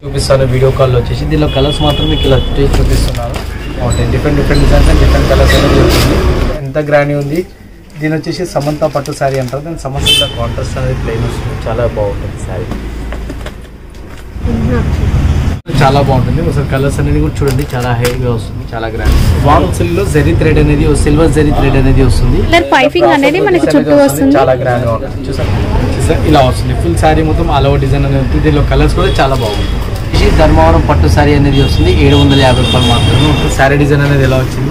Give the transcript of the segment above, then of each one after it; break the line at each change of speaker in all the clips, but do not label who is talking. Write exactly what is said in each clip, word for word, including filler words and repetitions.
చూపిస్తాను వీడియో కాల్లో వచ్చేసి దీనిలో కలర్స్ మాత్రం మీకు ఇలా చూపిస్తున్నాను. Different different designs and different colours అనేది ఉంటుంది. ఎంత గ్రాండ్ ఉంది. దీని వచ్చేసి సమంత పట్టు శారీ అంటారు. దాని సమంత కాంట్రాస్ట్ అనేది ప్లెయిన్ వస్తుంది. చాలా బాగుంటుంది శారీ, చాలా బాగుంటుంది. ఒకసారి కలర్స్ అనేది కూడా చూడండి, చాలా హైగా వస్తుంది, చాలా గ్రాండ్. వామ్ సిల్క్ లో జెరీ థ్రెడ్ అనేది సిల్వర్ జెరీ థ్రెడ్ అనేది వస్తుంది.
పైపింగ్ అనేది మనకి చుట్టూ వస్తుంది,
చాలా గ్రాండ్ గా ఉంటుంది. చూసారు ఇలా వస్తుంది. ఫుల్ శారీ మొత్తం ఆల్ ఓవర్ డిజైన్ అనేది ఉంటుంది. దీనిలో కలర్స్ కూడా చాలా బాగుంటుంది. ధర్మవరం పట్టు శారీ అనేది వస్తుంది ఏడు వందల యాభై రూపాయలు మాత్రమే. శారీ డిజైన్ అనేది ఎలా వచ్చింది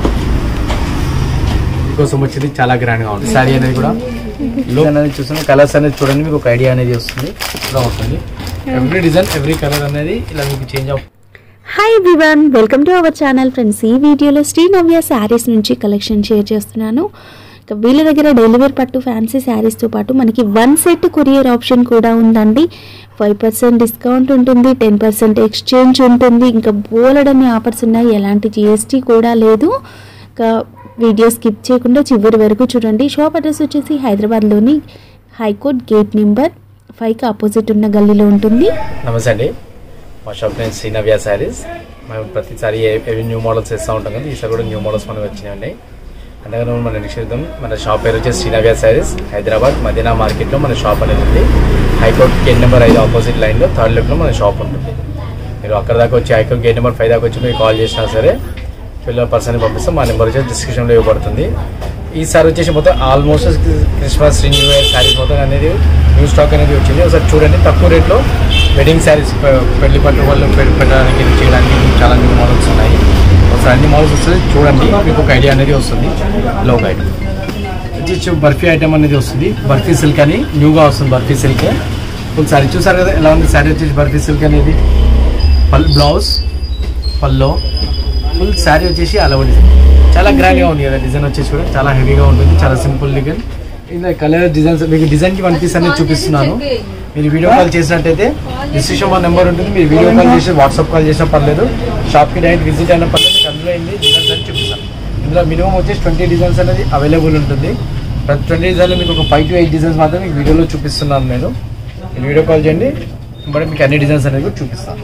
మీకోసం వచ్చింది, చాలా గ్రాండ్ గా ఉంటుంది. శారీ అనేది కూడా లో అనేది చూస్తుంది. కలర్స్ అనేది చూడండి, మీకు ఒక ఐడియా అనేది వస్తుంది. ఇలా ఉంటుంది. ఎవ్రీ డిజైన్ ఎవ్రీ కలర్ అనేది ఇలా మీకు చేంజ్ అవుతుంది.
Hi everyone, welcome to our channel friends. ఈ వీడియోలో శ్రీ నవ్య శారీస్ నుంచి కలెక్షన్ షేర్ చేస్తున్నాను. ఇక వీళ్ళ దగ్గర డెలివరీ పట్టు ఫ్యాన్సీ శారీస్తో పాటు మనకి వన్ సెట్ కొరియర్ ఆప్షన్ కూడా ఉందండి. ఫైవ్ పర్సెంట్ డిస్కౌంట్ ఉంటుంది, టెన్ పర్సెంట్ ఎక్స్చేంజ్ ఉంటుంది, ఇంకా బోలెడన్ని ఆఫర్స్ ఉన్నాయి. ఎలాంటి జిఎస్టీ కూడా లేదు. ఇంకా వీడియో స్కిప్ చేయకుండా చివరి వరకు చూడండి. షాప్ అడ్రస్ వచ్చేసి హైదరాబాద్లోని హైకోర్ట్ గేట్ నెంబర్ ఫైవ్కి ఆపోజిట్ ఉన్న గల్లీలో ఉంటుంది.
నమస్తే అండి, మా షాప్ నేమ్ శ్రీ నవ్య శారీస్. మేము ప్రతిసారి ఏవి న్యూ మోడల్స్ వేస్తూ ఉంటాం కదా, ఈసారి కూడా న్యూ మోడల్స్ మనకు వచ్చినాయండి. అందుకని మన నిక్షేపం మన షాప్ పేరు వచ్చేసి శ్రీ నవ్య శారీస్. హైదరాబాద్ మదీనా మార్కెట్లో మన షాప్ అనేది ఉంది. హైకోర్ట్ గేట్ నెంబర్ ఐదు ఆపోజిట్ లైన్లో థర్డ్ లెఫ్ట్లో మన షాప్ ఉంటుంది. మీరు అక్కడ దాకా వచ్చి హైకోర్ట్ గేట్ నెంబర్ ఫైవ్ దాకా వచ్చి మీరు కాల్ చేసినా సరే పిల్లల పర్సన్ పంపిస్తాం. మా నెంబర్ వచ్చేసి డిస్క్రిప్షన్లో ఇవ్వబడుతుంది. ఈసారి వచ్చేసి మొత్తం almost Christmas new year saris మొత్తం అనేది న్యూ స్టాక్ అనేది వచ్చింది. ఒకసారి చూడండి, తక్కువ రేట్లో వెడ్డింగ్ శారీస్ పెళ్లి పట్టు వాళ్ళు పెట్టడానికి చేయడానికి చాలా న్యూ మోడల్స్ ఉన్నాయి. ఒకసారి అన్ని మోడల్స్ వస్తుంది చూడండి, మీకు ఒక ఐడియా అనేది వస్తుంది. లో ఐటమ్ వచ్చి బర్ఫీ ఐటమ్ అనేది వస్తుంది. బర్ఫీ సిల్క్ అని న్యూగా వస్తుంది. బర్ఫీ సిల్క్ ఫుల్ శారీ చూసారు కదా ఎలా ఉంది. శారీ వచ్చేసి బర్ఫీ సిల్క్ అనేది పల్ బ్లౌజ్ పల్లో ఫుల్ శారీ వచ్చేసి అలా డిజైన్ చాలా గ్రాండ్గా ఉంది కదా. డిజైన్ వచ్చేసి కూడా చాలా హెవీగా ఉంటుంది, చాలా సింపుల్ డిజైన్. ఇలా కలర్ డిజైన్స్ మీకు డిజైన్కి వన్ పీస్ అనేది చూపిస్తున్నాను. మీరు వీడియో కాల్ చేసినట్టయితే డిస్క్రిప్షన్ మా నెంబర్ ఉంటుంది. మీరు వీడియో కాల్ చేసి వాట్సాప్ కాల్ చేసినా పర్లేదు, షాప్కి డైరెక్ట్ విజిట్ అయినా పర్లేదు. మీకు అందులో ఏంటి డిజైన్స్ అని చూపిస్తాను. ఇందులో మినిమం వచ్చేసి ట్వంటీ డిజైన్స్ అనేది అవైలబుల్ ఉంటుంది. ప్రతి ట్వంటీ డిజైన్లో మీకు ఒక ఫైవ్ టు ఎయిట్ డిజైన్స్ మాత్రం మీకు వీడియోలో చూపిస్తున్నాను నేను. మీరు వీడియో కాల్ చేయండి, బట్ మీకు అన్ని డిజైన్స్ అనేది కూడా చూపిస్తాను.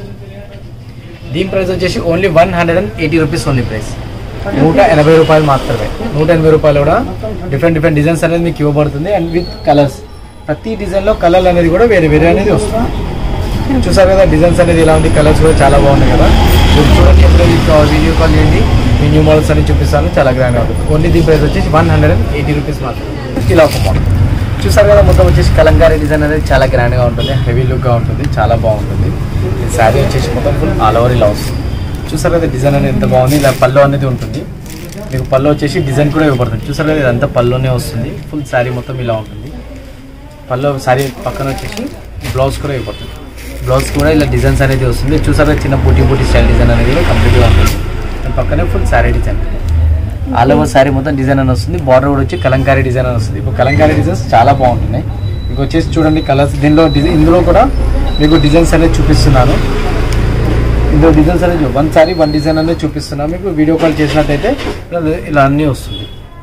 దీని ప్రైస్ వచ్చేసి only one hundred and eighty rupees only price. నూట ఎనభై రూపాయలు మాత్రమే. నూట ఎనభై రూపాయలు కూడా డిఫరెంట్ డిఫరెంట్ డిజైన్స్ అనేది మీకు ఇవ్వబడుతుంది. అండ్ విత్ కలర్స్, ప్రతి డిజైన్లో కలర్ అనేది కూడా వేరే వేరే అనేది వస్తుంది. చూసారు కదా డిజైన్స్ అనేది ఇలా ఉంది. కలర్స్ కూడా చాలా బాగున్నాయి కదా. మీరు చూడండి, ఎప్పుడు వీడియో కాల్ చేయండి, మీ న్యూ మోడల్స్ అనేది చూపిస్తాను. చాలా గ్రాండ్గా ఉంటుంది. ఓన్లీ దీని ప్రైస్ వచ్చేసి one hundred and eighty rupees మాత్రమే. ఇలా ఒక మోడల్ చూసారు కదా. మొత్తం వచ్చేసి కలంకారీ డిజైన్ అనేది చాలా గ్రాండ్గా ఉంటుంది, హెవీ లుక్గా ఉంటుంది, చాలా బాగుంటుంది. ఈ శారీ వచ్చేసి మొత్తం ఫుల్ ఆల్ ఓవర్ ఇలా వస్తుంది. చూసారు కదా డిజైన్ అనేది ఎంత బాగుంది. ఇలా పళ్ళు అనేది ఉంటుంది. మీకు పళ్ళు వచ్చేసి డిజైన్ కూడా ఇవ్వబడుతుంది. చూసారు కదా ఇదంతా పళ్ళునే వస్తుంది. ఫుల్ శారీ మొత్తం ఇలా ఉంటుంది. పళ్ళు శారీ పక్కన వచ్చేసి బ్లౌజ్ కూడా ఇవ్వబడుతుంది. బ్లౌజ్ కూడా ఇలా డిజైన్స్ అనేది వస్తుంది. చూసారు చిన్న బూటీ బూటీ స్టైల్ డిజైన్ అనేది కంప్లీట్గా ఉంటుంది. దాని పక్కనే full sari design all over sari మొత్తం డిజైన్ అని వస్తుంది. బార్డర్ కూడా వచ్చి కలంకారీ డిజైన్ అని వస్తుంది. ఇప్పుడు కలంకారీ డిజైన్స్ చాలా బాగుంటున్నాయి. మీకు వచ్చేసి చూడండి కలర్స్. దీనిలో డిజైన్ ఇందులో కూడా మీకు డిజైన్స్ అనేది చూపిస్తున్నాను. ఇందులో డిజైన్స్ అనేది వన్ సారీ వన్ డిజైన్ అనేది చూపిస్తున్నాను. మీకు వీడియో కాల్ చేసినట్టయితే ఇలా అన్నీ వస్తుంది.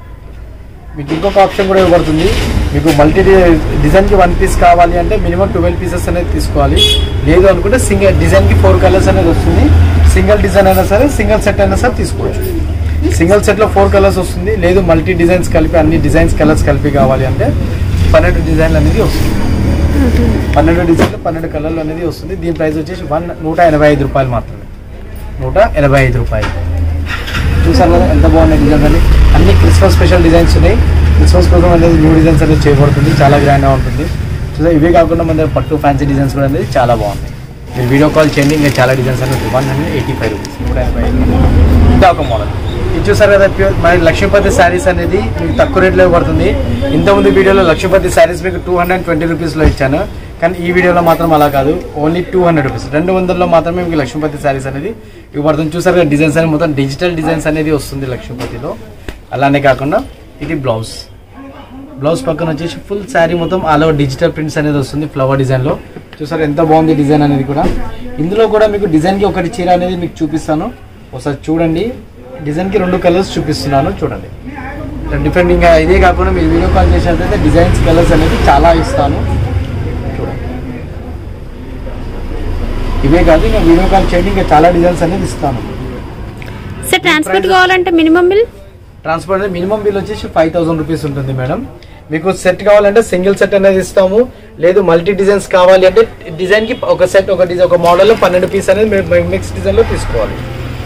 మీకు ఇంకొక ఆప్షన్ కూడా ఇవ్వబడుతుంది. మీకు మల్టీ డిజైన్కి వన్ పీస్ కావాలి అంటే మినిమం ట్వెల్వ్ పీసెస్ అనేది తీసుకోవాలి. లేదు అనుకుంటే సింగిల్ డిజైన్కి ఫోర్ కలర్స్ అనేది వస్తుంది. సింగిల్ డిజైన్ అయినా సరే సింగిల్ సెట్ అయినా సరే తీసుకోవచ్చు. సింగిల్ సెట్లో ఫోర్ కలర్స్ వస్తుంది. లేదు మల్టీ డిజైన్స్ కలిపి అన్ని డిజైన్స్ కలర్స్ కలిపి కావాలి అంటే పన్నెండు డిజైన్లు అనేది వస్తుంది. పన్నెండు డిజైన్లు పన్నెండు కలర్లు అనేది వస్తుంది. దీని ప్రైస్ వచ్చేసి వన్ నూట ఎనభై ఐదు రూపాయలు మాత్రమే. నూట ఎనభై ఐదు రూపాయలు. చూసారు కదా ఎంత బాగున్నాయి డిజైన్స్ అని. అన్ని క్రిస్మస్ స్పెషల్ డిజైన్స్ ఉన్నాయి. క్రిస్మస్ కోసం అనేది న్యూ డిజైన్స్ అనేది చేయబడుతుంది. చాలా గ్రాండ్గా ఉంటుంది. చూసా ఇవే కాకుండా మన దగ్గర పట్టు ఫ్యాన్సీ డిజైన్స్ కూడా అనేది చాలా బాగున్నాయి. మీరు వీడియో కాల్ చేయండి, ఇంకా చాలా డిజైన్స్ అనేది one hundred eighty five rupees నూట ఎనభై ఐదు. ఇంకా ఒక మోడల్ ఇది చూసారు కదా. ప్యూర్ మన లక్ష్మీపతి శారీస్ అనేది మీకు తక్కువ రేట్లో పడుతుంది. ఇంతకుముందు వీడియోలో లక్ష్మీపతి శారీస్ మీకు టూ హండ్రెడ్ ట్వంటీ రూపీస్లో ఇచ్చాను. కానీ ఈ వీడియోలో మాత్రం అలా కాదు, ఓన్లీ టూ హండ్రెడ్ రూపీస్ రెండు వందల్లో మాత్రమే మీకు లక్ష్మీపతి శారీస్ అనేది ఇవ్వబడుతుంది. చూసారు కదా డిజైన్స్ అనేది మొత్తం డిజిటల్ డిజైన్స్ అనేది వస్తుంది లక్ష్మీపతిలో. అలానే కాకుండా ఇది బ్లౌజ్ బ్లౌజ్ పక్కన వచ్చేసి ఫుల్ శారీ మొత్తం ఆల్ ఓవర్ డిజిటల్ ప్రింట్స్ అనేది వస్తుంది ఫ్లవర్ డిజైన్లో. చూసారు ఎంత బాగుంది డిజైన్ అనేది కూడా. ఇందులో కూడా మీకు డిజైన్కి ఒకటి చీర అనేది మీకు చూపిస్తాను. ఒకసారి చూడండి. డిజైన్కి రెండు కలర్స్ చూపిస్తున్నాను చూడండి. డిఫరెంట్ ఇంకా ఇదే కాకుండా మీరు వీడియో కాల్ చేసినట్లయితే డిజైన్స్ కలర్స్ అనేది చాలా ఇస్తాను చూడండి. ఇవే కాదు, ఇంకా వీడియో కాల్ చేయండి, ఇంకా చాలా డిజైన్స్ అనేది ఇస్తాను.
సార్ ట్రాన్స్పోర్ట్ కావాలంటే మినిమం బిల్?
ట్రాన్స్పోర్ట్ అనేది మినిమం బిల్ వచ్చేసి ఫైవ్ థౌసండ్ రూపీస్ ఉంటుంది మేడం. మీకు సెట్ కావాలంటే సింగిల్ సెట్ అనేది ఇస్తాము, లేదు మల్టీ డిజైన్స్ కావాలి అంటే డిజైన్ కి ఒక సెట్ ఒక డిజైన్ ఒక మోడల్ లో పన్నెండు పీస్ అనేది మిక్స్ డిజైన్ లో తీసుకోవాలి.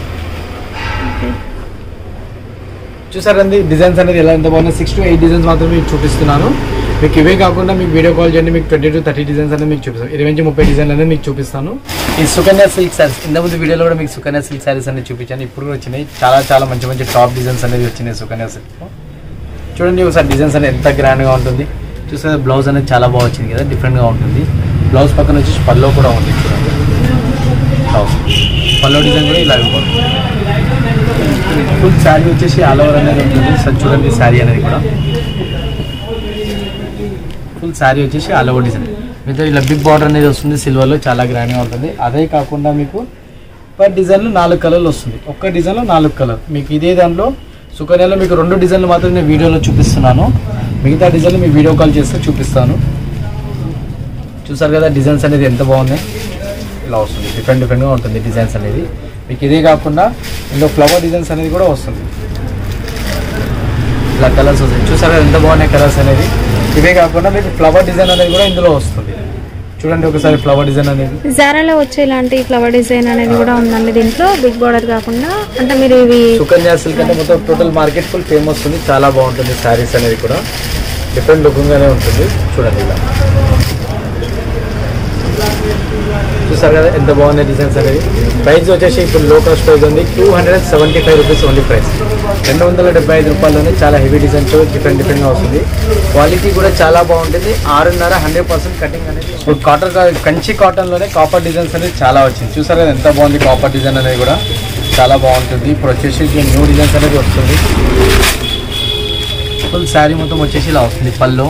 చూసారండి డిజైన్స్ అనేది ఎలా ఎంత బాగుంది. సిక్స్ టు ఎయిట్ డిజైన్స్ మాత్రమే మీకు చూపిస్తున్నాను. మీకు ఇవే కాకుండా మీకు వీడియో కాల్ చేయండి, మీకు ట్వంటీ టు థర్టీ డిజైన్స్ అనేది మీకు చూపిస్తాను. ఇరవై నుంచి ముప్పై డిజైన్లు అనేది మీకు చూపిస్తాను. ఈ సుకన్య సిల్క్ సారీస్ ఇంతకుముందు వీడియోలో కూడా మీకు సుకన్య సిల్క్ సారీస్ అనేది చూపించాను. ఇప్పుడు కూడా వచ్చినాయి చాలా చాలా మంచి మంచి టాప్ డిజైన్స్ అనేది వచ్చినాయి సుకన్య సిల్క్. చూడండి ఒకసారి డిజైన్స్ అనేది ఎంత గ్రాండ్గా ఉంటుంది. చూస్తే బ్లౌజ్ అనేది చాలా బాగా వచ్చింది కదా, డిఫరెంట్గా ఉంటుంది. బ్లౌజ్ పక్కన వచ్చేసి పల్లో కూడా ఉంది. చూడండి బ్లౌజ్ పల్లో డిజైన్ కూడా ఇలా ఉంటుంది. ఫుల్ శారీ వచ్చేసి ఆల్ ఓవర్ అనేది ఉంటుంది. సార్ చూడండి శారీ అనేది కూడా ఫుల్ శారీ వచ్చేసి ఆల్ ఓవర్ డిజైన్ మీతో ఇలా బిగ్ బార్డర్ అనేది వస్తుంది సిల్వర్లో, చాలా గ్రాండ్గా ఉంటుంది. అదే కాకుండా మీకు పర్ డిజైన్లో నాలుగు కలర్లు వస్తుంది. ఒక్క డిజైన్లో నాలుగు కలర్. మీకు ఇదే దాంట్లో సుకన్యలో మీకు రెండు డిజైన్లు మాత్రం నేను వీడియోలో చూపిస్తున్నాను, మిగతా డిజైన్లు మీకు వీడియో కాల్ చేస్తే చూపిస్తాను. చూసారు కదా డిజైన్స్ అనేది ఎంత బాగున్నాయి, ఇలా వస్తుంది. డిఫరెంట్ డిఫరెంట్గా ఉంటుంది డిజైన్స్ అనేది. మీకు ఇదే కాకుండా ఇందులో ఫ్లవర్ డిజైన్స్ అనేది కూడా వస్తుంది. ఇలా కలర్స్ వస్తాయి. చూసారా ఎంత బాగున్నాయి కలర్స్ అనేది. ఇవే కాకుండా మీకు ఫ్లవర్ డిజైన్ అనేది కూడా ఇందులో వస్తుంది. చూడండి ఒకసారి ఫ్లవర్ డిజైన్ అనేది
జారాలో వచ్చే ఇలాంటి ఫ్లవర్ డిజైన్ అనేది కూడా ఉందండి దీంట్లో, బిగ్ బార్డర్ కాకుండా. అంటే మీరు ఇవి
సుకన్య సిల్క్ అంటే మొత్తం టోటల్ మార్కెట్ ఫుల్ ఫేమస్ ఉంది, చాలా బాగుంటుంది. శారీస్ అనేది కూడా డిఫరెంట్ లుకింగ్ గానే ఉంటుంది. చూడండి ఇలా చూసారు కదా ఎంత బాగున్నాయి డిజైన్స్ అనేది. ప్రైస్ వచ్చేసి ఇప్పుడు లో కాస్ట్ ప్రైస్ ఉంది, two hundred and seventy five rupees only price. రెండు వందల డెబ్బై ఐదు రూపాయల్లోనే చాలా హెవీ డిజైన్స్ డిఫరెంట్ డిఫరెంట్గా వస్తుంది. క్వాలిటీ కూడా చాలా బాగుంటుంది. ఆరున్నర హండ్రెడ్ పర్సెంట్ కటింగ్ అనేది. ఇప్పుడు కాటన్ కంచి కాటన్లోనే కాపర్ డిజైన్స్ అనేది చాలా వచ్చింది. చూసారు కదా ఎంత బాగుంది కాపర్ డిజైన్ అనేది కూడా చాలా బాగుంటుంది. ఇప్పుడు వచ్చేసి న్యూ డిజైన్స్ అనేది వస్తుంది. ఫుల్ శారీ మొత్తం వచ్చేసి ఇలా వస్తుంది. పళ్ళు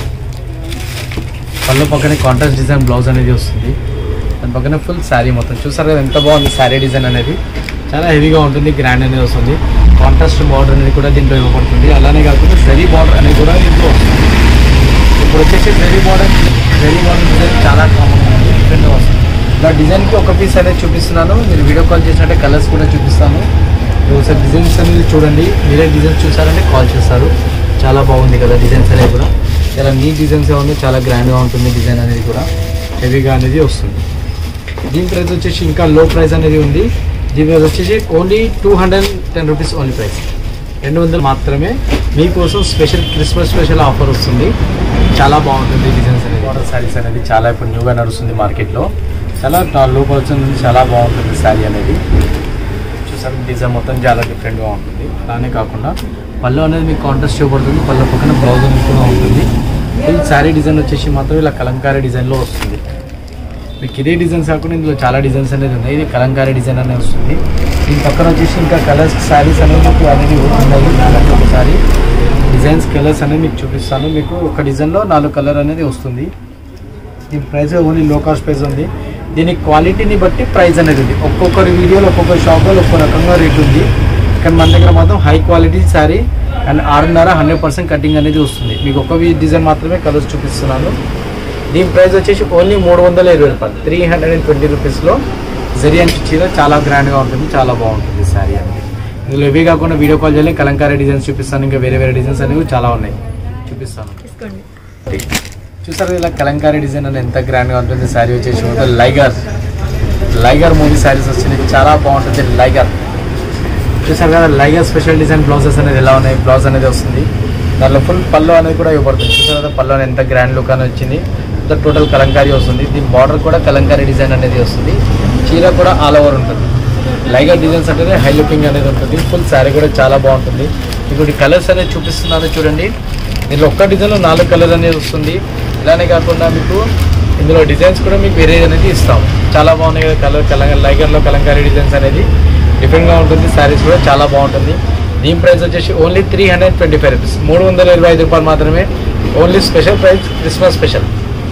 పళ్ళు పక్కనే కాంట్రాస్ట్ డిజైన్ బ్లౌజ్ అనేది వస్తుంది. దాని పక్కన ఫుల్ శారీ మొత్తం చూసారు కదా ఎంత బాగుంది. శారీ డిజైన్ అనేది చాలా హెవీగా ఉంటుంది, గ్రాండ్ అనేది వస్తుంది. కాంట్రాస్ట్ బార్డర్ అనేది కూడా దీంట్లో ఇవ్వబడుతుంది. అలానే కాకుండా జరీ బార్డర్ అనేది కూడా దీంట్లో వస్తుంది. ఇప్పుడు వచ్చేసి జరీ బార్డర్ జరీ బార్డర్ డిజైన్ చాలా కామన్ ఉంది, డిఫరెంట్గా వస్తుంది. ఇలా డిజైన్కి ఒక పీస్ అనేది చూపిస్తున్నాను. మీరు వీడియో కాల్ చేసినట్టే కలర్స్ కూడా చూపిస్తాను. ఒకసారి డిజైన్స్ అనేది చూడండి. మీరే డిజైన్స్ చూసారంటే కాల్ చేస్తారు. చాలా బాగుంది కదా డిజైన్స్ అనేది కూడా చాలా నీట్ డిజైన్స్ ఉంది, చాలా గ్రాండ్గా ఉంటుంది. డిజైన్ అనేది కూడా హెవీగా అనేది వస్తుంది. దీని ప్రైస్ వచ్చేసి ఇంకా లో ప్రైస్ అనేది ఉంది. దీని ప్రైస్ వచ్చేసి only two hundred ten rupees only price. రెండు వందలు మాత్రమే మీకోసం స్పెషల్ క్రిస్మస్ స్పెషల్ ఆఫర్ వస్తుంది. చాలా బాగుంటుంది డిజైన్స్ అనేది. బార్డర్ శారీస్ అనేది చాలా ఇప్పుడు న్యూగా నడుస్తుంది మార్కెట్లో. చాలా లోపల వచ్చింది, చాలా బాగుంటుంది శారీ అనేది. చూసారు డిజైన్ మొత్తం చాలా డిఫరెంట్గా ఉంటుంది. అలానే కాకుండా పళ్ళు అనేది మీకు కాంట్రాస్ట్ ఇవ్వబడుతుంది. పళ్ళు పక్కన బ్లౌజ్ అనేది కూడా ఉంటుంది. ఫుల్ శారీ డిజైన్ వచ్చేసి మాత్రం ఇలా కలంకారీ డిజైన్లో వస్తుంది. మీకు ఇదే డిజైన్స్ కాకుండా ఇందులో చాలా డిజైన్స్ అనేది ఉన్నాయి. ఇది కలంకారీ డిజైన్ అనేది వస్తుంది. దీని పక్కన వచ్చేసి ఇంకా కలర్స్ శారీస్ అనేది మీకు అనేది ఉన్నాయి. ఒకసారి డిజైన్స్ కలర్స్ అనేది మీకు చూపిస్తాను. మీకు ఒక డిజైన్లో నాలుగు కలర్ అనేది వస్తుంది. దీని price only low cost price ఉంది. దీని క్వాలిటీని బట్టి ప్రైస్ అనేది ఉంది. ఒక్కొక్కరి వీడియోలో ఒక్కొక్క షాప్లో ఒక్కొక్క రకంగా రేట్ ఉంది. కానీ మన దగ్గర మాత్రం హై క్వాలిటీ శారీ అండ్ ఆరున్నర హండ్రెడ్ పర్సెంట్ కటింగ్ అనేది వస్తుంది. మీకు ఒక్క డిజైన్ మాత్రమే కలర్స్ చూపిస్తున్నాను. దీని ప్రైస్ వచ్చేసి ఓన్లీ మూడు వందల ఇరవై రూపాయలు త్రీ హండ్రెడ్ అండ్ ట్వంటీ రూపీస్లో జరీ అండ్ చీర చాలా గ్రాండ్గా ఉంటుంది, చాలా బాగుంటుంది శారీ అనేది. ఇందులో ఇవి కాకుండా వీడియో కాల్ చేయాలి కలంకారీ డిజైన్స్ చూపిస్తాను. ఇంకా వేరే వేరే డిజైన్స్ అనేవి చాలా ఉన్నాయి, చూపిస్తాను. చూసారు ఇలా కలంకారీ డిజైన్ అనేది ఎంత గ్రాండ్గా ఉంటుంది. శారీ వచ్చేసి లైగర్ లైగర్ మూవీ శారీస్ వచ్చినాయి, చాలా బాగుంటుంది. లైగర్ చూసారు కదా లైగర్ స్పెషల్ డిజైన్ బ్లౌజెస్ అనేది ఎలా ఉన్నాయి. బ్లౌజ్ అనేది వస్తుంది, దాంట్లో ఫుల్ పళ్ళు అనేది కూడా ఇవ్వబడుతుంది. చూసారు కదా పళ్ళు అనేది ఎంత గ్రాండ్ లుక్ అని వచ్చింది. టోటల్ కలంకారీ వస్తుంది. దీని బార్డర్ కూడా కలంకారీ డిజైన్ అనేది వస్తుంది. చీర కూడా ఆల్ ఓవర్ ఉంటుంది. లైగర్ డిజైన్స్ అంటే హై లుకింగ్ అనేది ఉంటుంది. ఫుల్ శారీ కూడా చాలా బాగుంటుంది. ఇప్పుడు కలర్స్ అనేది చూపిస్తున్నాను చూడండి. దీంట్లో ఒక్క డిజైన్లో నాలుగు కలర్ అనేది వస్తుంది. ఇలానే కాకుండా మీకు ఇందులో డిజైన్స్ కూడా మీకు వేరే అనేది ఇస్తాం. చాలా బాగున్నాయి కదా కలర్ కలంగా లైగర్లో కలంకారీ డిజైన్స్ అనేది డిఫరెంట్గా ఉంటుంది. శారీస్ కూడా చాలా బాగుంటుంది. దీని ప్రైస్ వచ్చేసి only three hundred twenty five rupees మూడు వందల ఇరవై ఐదు రూపాయలు మాత్రమే. Only special price Christmas special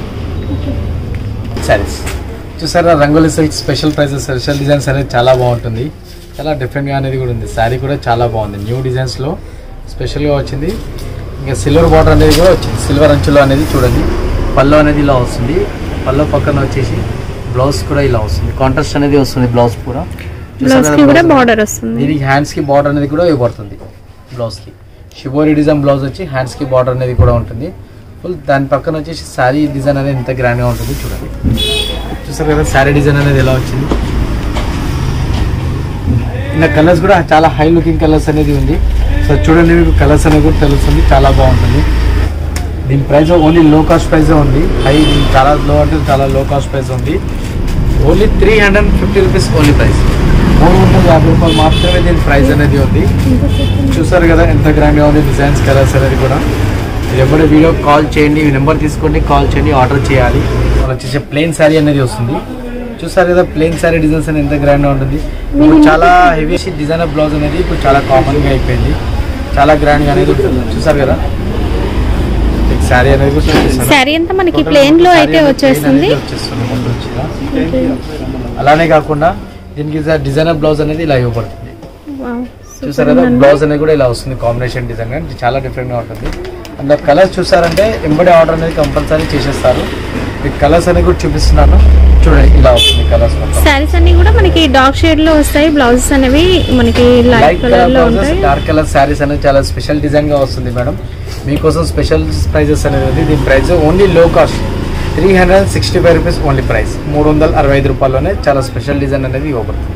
saris. చూసారా Rangoli silk special prices special designs అనేది చాలా బాగుంటుంది. చాలా డిఫరెంట్గా అనేది కూడా ఉంది. శారీ కూడా చాలా బాగుంది. న్యూ డిజైన్స్లో స్పెషల్గా వచ్చింది. ఇంకా సిల్వర్ బార్డర్ అనేది కూడా వచ్చింది. సిల్వర్ అంచులో అనేది చూడండి. పళ్ళు అనేది ఇలా వస్తుంది. పళ్ళు పక్కన వచ్చేసి బ్లౌజ్ కూడా ఇలా వస్తుంది, కాంట్రాస్ట్ అనేది వస్తుంది బ్లౌజ్ కూడా.
బ్లౌజ్ కి కూడా బార్డర్ వస్తుంది,
దీనికి హ్యాండ్స్ కి బార్డర్ అనేది కూడా ఇవ్వబడుతుంది. బ్లౌజ్ కి షిబోరి డిజైన్ బ్లౌజ్ వచ్చి హ్యాండ్స్ కి బార్డర్ అనేది కూడా ఉంటుంది ఫుల్. దాని పక్కన వచ్చేసి శారీ డిజైన్ అనేది ఎంత గ్రాండ్ గా ఉంటుంది చూడండి. చూసారు కదా శారీ డిజైన్ అనేది ఎలా వచ్చింది. ఇలా కలర్స్ కూడా చాలా హై లుకింగ్ కలర్స్ అనేది ఉంది. సో చూడండి మీకు కలర్స్ అనేది కూడా తెలుస్తుంది, చాలా బాగుంటుంది. దీని price only low cost price ఉంది, హై చాలా లో అంటే చాలా లో కాస్ట్ ప్రైస్ ఉంది. Only three hundred fifty rupees only price, మూడు వందల యాభై రూపాయలు మాత్రమే దీని ప్రైస్ అనేది ఉంది. చూసారు కదా ఎంత గ్రాండ్గా ఉంది డిజైన్స్ కలర్స్ అనేది కూడా. మీరు ఎప్పుడు వీడియో కాల్ చేయండి, ఈ నెంబర్ తీసుకోండి, కాల్ చేయండి, ఆర్డర్ చేయాలి. మనం వచ్చేసి ప్లెయిన్ శారీ అనేది వస్తుంది. చూసారు కదా ప్లెయిన్ శారీ డిజైన్స్ అనేది ఎంత గ్రాండ్గా ఉంటుంది. ఇప్పుడు చాలా హెవీ డిజైనర్ బ్లౌజ్ అనేది ఇప్పుడు చాలా కామన్గా అయిపోయింది, చాలా గ్రాండ్గా అనేది ఉంటుంది. చూసారు కదా శారీ అనేది
శారీ అంతా మనకి ప్లెయిన్ లో అయితే వచ్చేస్తుంది.
అలానే కాకుండా దీనికి డిజైనర్ బ్లౌజ్ అనేది ఇలా ఇవ్వబడుతుంది. చూసారు కదా బ్లౌజ్ అనేది కూడా ఇలా వస్తుంది, కాంబినేషన్ డిజైన్ అంటే చాలా డిఫరెంట్ గా ఉంటుంది. అందులో కలర్స్ చూసారంటే ఎంబడే ఆర్డర్ అనేది కంపల్సరీ చేసేస్తారు. మీకు కలర్స్ అనేది కూడా చూపిస్తున్నాను చూడండి, ఇలా వస్తుంది కలర్స్.
సారీస్ అన్ని కూడా మనకి డార్క్ షేడ్ లో వస్తాయి, బ్లౌజెస్ అనేవి మనకి లైట్ కలర్ లో ఉంటాయి.
డార్క్ కలర్ సారీస్ అనేది చాలా స్పెషల్ డిజైన్ గా వస్తుంది మేడం. మీకోసం స్పెషల్ ప్రైజెస్ అనేది ఉంది. దీని price only low cost three hundred sixty five rupees only price, మూడు వందల అరవై ఐదు రూపాయల్లోనే చాలా స్పెషల్ డిజైన్ అనేది ఇవ్వబడుతుంది.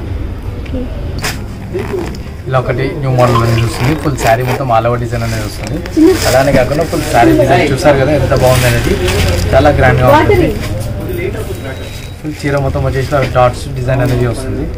ఇలా ఒకటి న్యూ మోడల్ అనేది వస్తుంది, ఫుల్ శారీ మొత్తం ఆల్ ఓవర్ డిజైన్ అనేది వస్తుంది. అలానే కాకుండా ఫుల్ శారీ డిజైన్ చూసారు కదా ఎంత బాగుంది అనేది, చాలా గ్రాండ్ గా ఉంటుంది. ఫుల్ చీర మొత్తం వచ్చేసి డాట్స్ డిజైన్ అనేది వస్తుంది.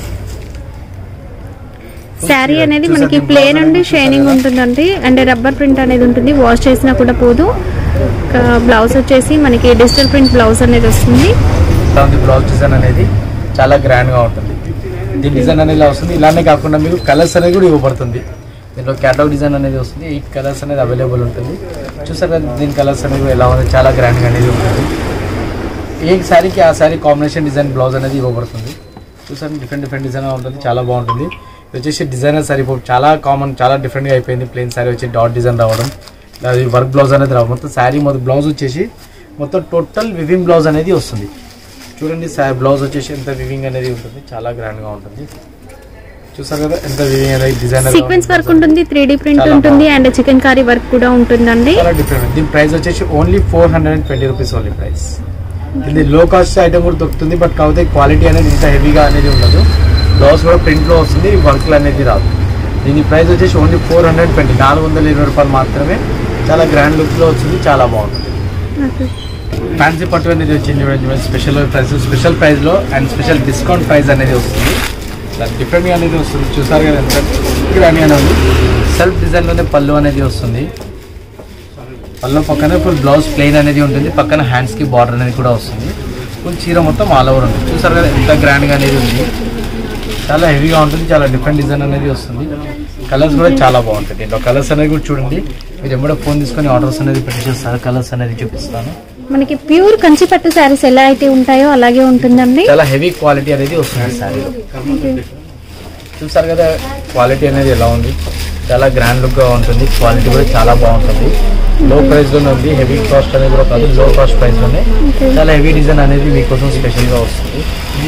శారీ అనేది మనకి ప్లేన్ అండి, షైనింగ్ ఉంటుందండి, అండ్ రబ్బర్ ప్రింట్ అనేది ఉంటుంది, వాష్ చేసినా కూడా పోదు. బ్లౌజ్ వచ్చేసి మనకి డిజిటల్ ప్రింట్ బ్లౌజ్ అనేది వస్తుంది.
బ్లౌజ్ డిజైన్ అనేది చాలా గ్రాండ్ గా ఉంటుంది. దీని డిజైన్ అనేది ఇలా వస్తుంది. ఇలానే కాకుండా మీకు కలర్స్ అనేది కూడా ఇవ్వబడుతుంది. దీంట్లో క్యాటలాగ్ డిజైన్ అనేది వస్తుంది, ఎయిట్ కలర్స్ అనేది అవైలబుల్ ఉంటుంది. చూసారు కదా దీని కలర్స్ అనేది ఎలా ఉంది, చాలా గ్రాండ్ గా అనేది ఉంటుంది. ఏ శారీకి ఆ శారీ కాంబినేషన్ డిజైన్ బ్లౌజ్ అనేది ఇవ్వబడుతుంది. చూసారు డిఫరెంట్ డిఫరెంట్ డిజైన్ ఉంటుంది, చాలా బాగుంటుంది. వచ్చేసి డిజైనర్ శారీ చాలా కామన్, చాలా డిఫరెంట్గా అయిపోయింది. ప్లెయిన్ శారీ వచ్చి డాట్ డిజైన్ రావడం, అది వర్క్ బ్లౌజ్ అనేది రావడం, మొత్తం శారీ మొత్తం బ్లౌజ్ వచ్చేసి మొత్తం టోటల్ వివింగ్ బ్లౌజ్ అనేది వస్తుంది. చూడండి బ్లౌజ్ వచ్చేసి ఎంత వివింగ్ అనేది ఉంటుంది, చాలా గ్రాండ్ గా ఉంటుంది. చూసారు కదా ఎంత వివింగ్ అనేది డిజైన్
సీక్వెన్స్ వర్క్ ఉంటుంది, త్రీ డి ప్రింట్ ఉంటుంది, అండ్ చికెన్ కర్రీ వర్క్ కూడా ఉంటుందండి.
చాలా డిఫరెంట్. దీని ప్రైస్ వచ్చేసి only four hundred and twenty rupees only price. ఇది లో కాస్ట్ ఐటమ్ కూడా దొరుకుతుంది, బట్ కాకపోతే క్వాలిటీ అనేది ఇంత హెవీగా అనేది ఉండదు. బ్లౌజ్ కూడా ప్రింట్ లో వస్తుంది, వర్క్ అనేది రాదు. దీని ప్రైస్ వచ్చేసి ఓన్లీ ఫోర్ హండ్రెడ్ ట్వంటీ నాలుగు వందల ఇరవై రూపాయలు మాత్రమే. చాలా గ్రాండ్ లుక్ లో వచ్చింది, చాలా బాగుంటుంది. ఫ్యాన్సీ పట్టు అనేది వచ్చింది special price, special price low and special discount price అనేది వస్తుంది. డిఫరెంట్ గా అనేది వస్తుంది. చూసారు కదా ఎంత గ్రాండ్ గానే ఉంది. సెల్ఫ్ డిజైన్ లోనే పళ్ళు అనేది వస్తుంది. పళ్ళు పక్కన ఫుల్ బ్లౌజ్ ప్లెయిన్ అనేది ఉంటుంది, పక్కన హ్యాండ్స్ కి బార్డర్ అనేది కూడా వస్తుంది. ఫుల్ చీర మొత్తం ఆల్ ఓవర్ ఉంటుంది. చూసారు కదా ఎంత గ్రాండ్ గా అనేది ఉంది, చాలా హెవీగా ఉంటుంది, చాలా డిఫరెంట్ డిజైన్ అనేది వస్తుంది. కలర్స్ కూడా చాలా బాగుంటాయి. దీంట్లో కలర్స్ అనేది కూడా చూడండి, మీరు ఎప్పుడో ఫోన్ తీసుకొని ఆర్డర్స్ అనేది పెట్టేస్తారు. కలర్స్ అనేది చూపిస్తాను.
మనకి ప్యూర్ కంచి పట్టు శారీస్ ఎలా అయితే ఉంటాయో అలాగే ఉంటుందండి,
చాలా హెవీ క్వాలిటీ అనేది వస్తుంది శారీలో. చూసారు కదా క్వాలిటీ అనేది ఎలా ఉంది, చాలా గ్రాండ్ లుక్ గా ఉంటుంది. క్వాలిటీ కూడా చాలా బాగుంటుంది. లో ప్రైస్ లోనే ఉంది, హెవీ కాస్ట్ అనేది కూడా కాదు, లో కాస్ట్ ప్రైస్ లోనే చాలా హెవీ డిజైన్ అనేది మీకోసం స్పెషల్ గా వస్తుంది.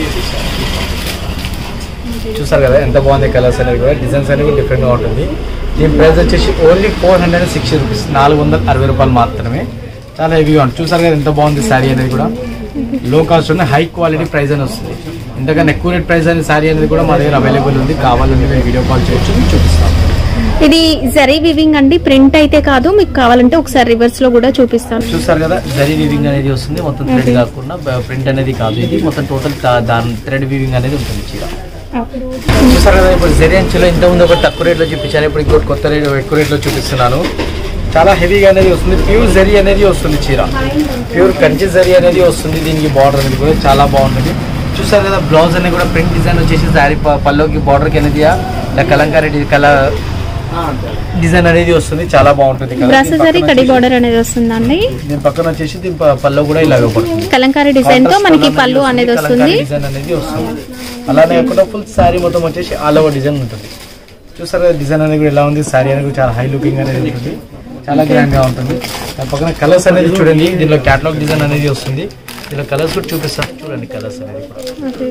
చూసారు కదా ఎంత బాగుంది కలర్స్ అనేది కూడా, డిజైన్స్ అనేది కూడా డిఫరెంట్ గా ఉంటుంది. దీని ప్రైస్ వచ్చేసి only four hundred and sixty rupees నాలుగు వందల అరవై రూపాయలు మాత్రమే. చాలా హెవీగా ఉంటుంది. చూసారు కదా ఎంత బాగుంది శారీ అనేది కూడా, లో కాస్ట్ ఉన్న హై క్వాలిటీ ప్రైస్ అని వస్తుంది. ఇంతకన్నా ఎక్కువ రేట్ ప్రైస్ అనే శారీ అనేది కూడా మా దగ్గర అవైలబుల్ ఉంది. కావాలంటే మేము వీడియో కాల్ చేయొచ్చు, చూపిస్తాం.
ఇది జరీ వివింగ్ అండి, ప్రింట్ అయితే కాదు. మీకు కావాలంటే ఒకసారి రివర్స్ లో కూడా చూపిస్తాను.
చూసారు కదా జరీ వివింగ్ అనేది వస్తుంది, మొత్తం థ్రెడ్ కాకుండా ప్రింట్ అనేది కాదు. ఇది మొత్తం టోటల్ దాని థ్రెడ్ వివింగ్ అనేది ఉంటుంది చీర. చూసారు కదా ఇప్పుడు జరీ అంచులో ఇంత ముందు ఒక తక్కువ రేట్లో చూపించాను, ఇప్పుడు ఇంకోటి కొత్త రేట్ ఎక్కువ రేట్లో చూపిస్తున్నాను. చాలా హెవీగా అనేది వస్తుంది, ప్యూర్ జరీ అనేది వస్తుంది చీర, ప్యూర్ కంచి జరీ అనేది వస్తుంది. దీనికి బార్డర్ అనేది కూడా చాలా బాగుంటుంది. చూసారు కదా బ్లౌజ్ అనేది కూడా ప్రింట్ డిజైన్ వచ్చేసి శారీ పల్లోకి బార్డర్కి అనేది ఇలా కలంకారీ కలర్ డిజైన్ అనేది వస్తుంది, చాలా బాగుంటుంది.
కడి బార్డర్ అనేది వస్తుందండి.
దీని పక్కన వచ్చేసి దీని పల్లో కూడా ఇలా పడుతుంది,
కలంకారీ డిజైన్ తో మనకి పళ్ళు అనేది వస్తుంది,
డిజైన్ అనేది వస్తుంది. అలానే కాకుండా ఫుల్ శారీ మొత్తం వచ్చేసి ఆల్ ఓవర్ డిజైన్ ఉంటుంది. చూసారు డిజైన్ అనేది కూడా ఎలా ఉంది, శారీ అనేది చాలా హై లుకింగ్ అనేది ఉంటుంది, చాలా గ్రాండ్ గా ఉంటుంది. దాని పక్కన కలర్స్ అనేది చూడండి, దీనిలో క్యాటలాగ్ డిజైన్ అనేది వస్తుంది. ఇలా కలర్స్ కూడా చూపిస్తాను చూడండి కలర్స్ అనేది కూడా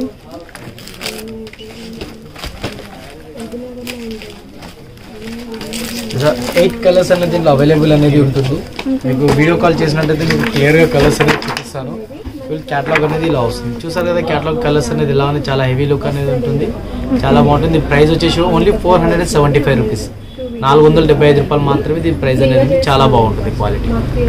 ఎయిట్ కలర్స్ అనేది దీంట్లో అవైలబుల్ అనేది ఉంటుంది. మీకు వీడియో కాల్ చేసినట్టయితే మీకు క్లియర్గా కలర్స్ అనేది చూపిస్తాను. ఫుల్ క్యాటలాగ్ అనేది ఇలా వస్తుంది. చూసారు కదా క్యాటలాగ్ కలర్స్ అనేది ఇలా ఉంది. చాలా హెవీ లుక్ అనేది ఉంటుంది, చాలా బాగుంటుంది. ప్రైస్ వచ్చేసి only four hundred and seventy five rupees నాలుగు వందల డెబ్బై ఐదు రూపాయలు మాత్రమే దీని ప్రైస్ అనేది. చాలా బాగుంటుంది క్వాలిటీ.